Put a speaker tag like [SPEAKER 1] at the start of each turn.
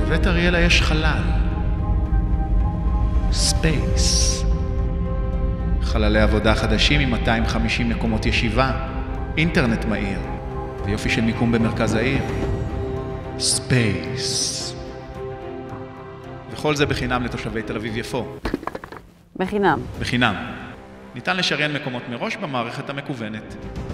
[SPEAKER 1] בבית אריאלה יש חלל. ספייס. חללי עבודה חדשים עם 250 מקומות ישיבה, אינטרנט מהיר, ויופי של מיקום במרכז העיר. ספייס. וכל זה בחינם לתושבי תל אביב יפו.
[SPEAKER 2] בחינם.
[SPEAKER 1] בחינם. ניתן לשריין מקומות מראש במערכת המקוונת.